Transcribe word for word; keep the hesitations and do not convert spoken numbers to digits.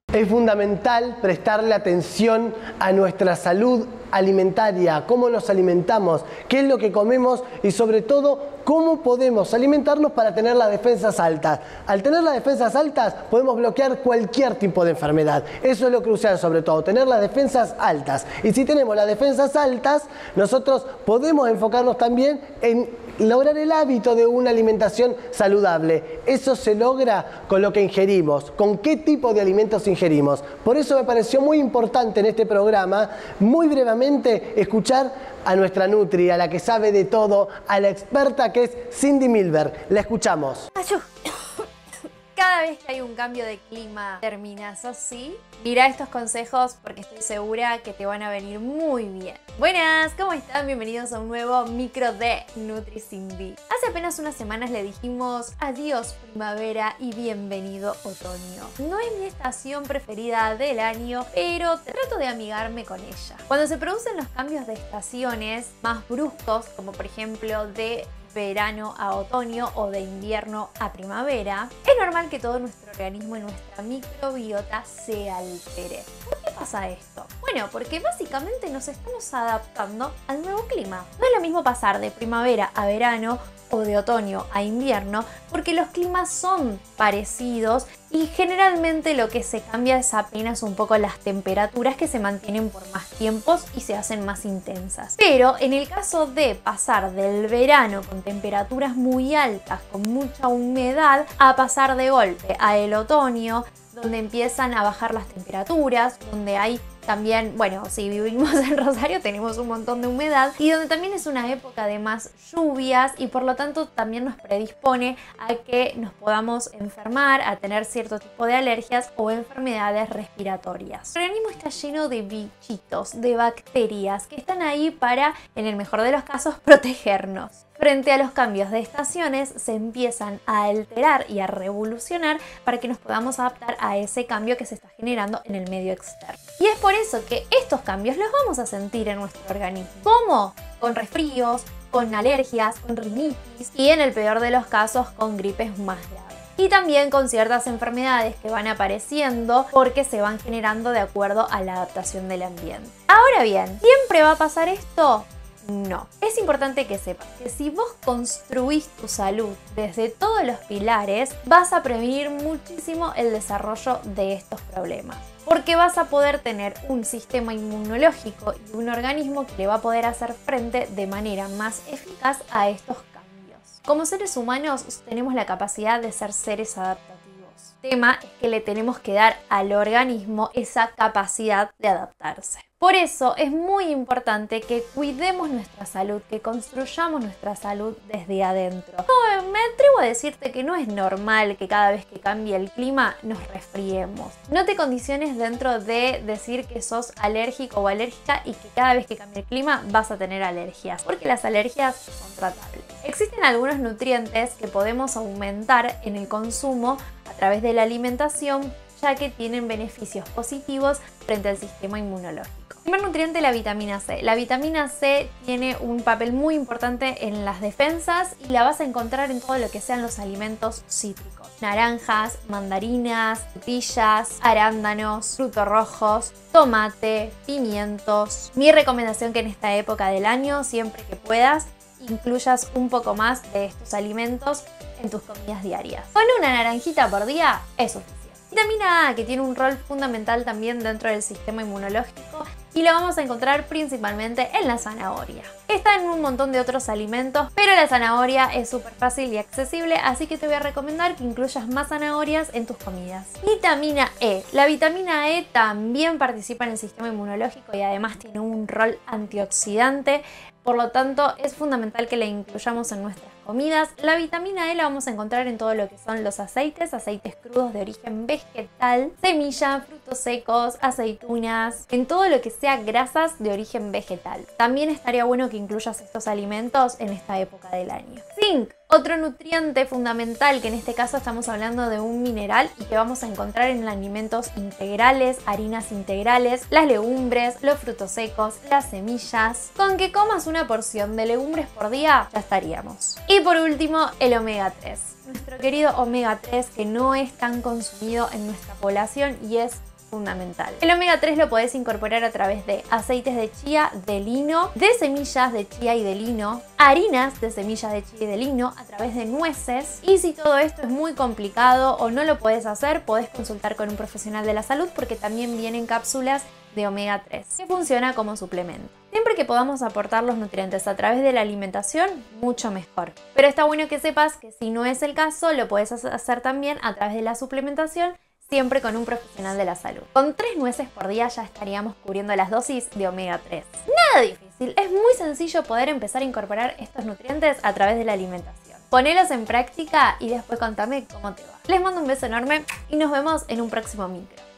Es fundamental prestarle atención a nuestra salud alimentaria, cómo nos alimentamos, qué es lo que comemos y sobre todo cómo podemos alimentarnos para tener las defensas altas. Al tener las defensas altas podemos bloquear cualquier tipo de enfermedad. Eso es lo crucial sobre todo, tener las defensas altas. Y si tenemos las defensas altas, nosotros podemos enfocarnos también en lograr el hábito de una alimentación saludable. Eso se logra con lo que ingerimos, con qué tipo de alimentos ingerimos. Por eso me pareció muy importante en este programa, muy brevemente, escuchar a nuestra Nutri, a la que sabe de todo, a la experta que es Cindy Milberg. La escuchamos. Achú. Cada vez que hay un cambio de clima terminas así, mira estos consejos porque estoy segura que te van a venir muy bien. Buenas, ¿cómo están? Bienvenidos a un nuevo micro de Nutri Cindy. Hace apenas unas semanas le dijimos adiós primavera y bienvenido otoño. No es mi estación preferida del año, pero trato de amigarme con ella. Cuando se producen los cambios de estaciones más bruscos, como por ejemplo de verano a otoño o de invierno a primavera, es normal que todo nuestro organismo y nuestra microbiota se altere. ¿Por qué pasa esto? Bueno, porque básicamente nos estamos adaptando al nuevo clima. No es lo mismo pasar de primavera a verano o de otoño a invierno, porque los climas son parecidos y generalmente lo que se cambia es apenas un poco las temperaturas, que se mantienen por más tiempos y se hacen más intensas. Pero en el caso de pasar del verano con temperaturas muy altas, con mucha humedad, a pasar de golpe a el otoño, donde empiezan a bajar las temperaturas, donde hay también, bueno, si vivimos en Rosario tenemos un montón de humedad y donde también es una época de más lluvias y por lo tanto también nos predispone a que nos podamos enfermar, a tener cierto tipo de alergias o enfermedades respiratorias. El organismo está lleno de bichitos, de bacterias que están ahí para, en el mejor de los casos, protegernos. Frente a los cambios de estaciones se empiezan a alterar y a revolucionar para que nos podamos adaptar a ese cambio que se está generando en el medio externo. Y es por eso que estos cambios los vamos a sentir en nuestro organismo. ¿Cómo? Con resfríos, con alergias, con rinitis y en el peor de los casos con gripes más graves. Y también con ciertas enfermedades que van apareciendo porque se van generando de acuerdo a la adaptación del ambiente. Ahora bien, ¿siempre va a pasar esto? No. Es importante que sepas que si vos construís tu salud desde todos los pilares, vas a prevenir muchísimo el desarrollo de estos problemas. Porque vas a poder tener un sistema inmunológico y un organismo que le va a poder hacer frente de manera más eficaz a estos cambios. Como seres humanos tenemos la capacidad de ser seres adaptativos. El tema es que le tenemos que dar al organismo esa capacidad de adaptarse. Por eso es muy importante que cuidemos nuestra salud, que construyamos nuestra salud desde adentro. No, me atrevo a decirte que no es normal que cada vez que cambie el clima nos resfriemos. No te condiciones dentro de decir que sos alérgico o alérgica y que cada vez que cambie el clima vas a tener alergias, porque las alergias son tratables. Existen algunos nutrientes que podemos aumentar en el consumo a través de la alimentación, ya que tienen beneficios positivos frente al sistema inmunológico. Primer nutriente, la vitamina C. La vitamina C tiene un papel muy importante en las defensas y la vas a encontrar en todo lo que sean los alimentos cítricos. Naranjas, mandarinas, frutillas, arándanos, frutos rojos, tomate, pimientos. Mi recomendación que en esta época del año, siempre que puedas, incluyas un poco más de estos alimentos en tus comidas diarias. Con una naranjita por día es suficiente. Vitamina A, que tiene un rol fundamental también dentro del sistema inmunológico y la vamos a encontrar principalmente en la zanahoria. Está en un montón de otros alimentos, pero la zanahoria es súper fácil y accesible, así que te voy a recomendar que incluyas más zanahorias en tus comidas. Vitamina E. La vitamina E también participa en el sistema inmunológico y además tiene un rol antioxidante. Por lo tanto, es fundamental que la incluyamos en nuestras comidas. La vitamina E la vamos a encontrar en todo lo que son los aceites, aceites crudos de origen vegetal, semillas, frutos secos, aceitunas, en todo lo que sea grasas de origen vegetal. También estaría bueno que incluyas estos alimentos en esta época del año. Zinc. Otro nutriente fundamental, que en este caso estamos hablando de un mineral y que vamos a encontrar en alimentos integrales, harinas integrales, las legumbres, los frutos secos, las semillas. Con que comas una porción de legumbres por día, ya estaríamos. Y por último, el omega tres. Nuestro querido omega tres, que no es tan consumido en nuestra población y es fundamental. El omega tres lo podés incorporar a través de aceites de chía, de lino, de semillas de chía y de lino, harinas de semillas de chía y de lino, a través de nueces. Y si todo esto es muy complicado o no lo podés hacer, podés consultar con un profesional de la salud porque también vienen cápsulas de omega tres que funciona como suplemento. Siempre que podamos aportar los nutrientes a través de la alimentación, mucho mejor. Pero está bueno que sepas que si no es el caso, lo puedes hacer también a través de la suplementación, siempre con un profesional de la salud. Con tres nueces por día ya estaríamos cubriendo las dosis de omega tres. Nada difícil, es muy sencillo poder empezar a incorporar estos nutrientes a través de la alimentación. Ponelos en práctica y después contame cómo te va. Les mando un beso enorme y nos vemos en un próximo micro.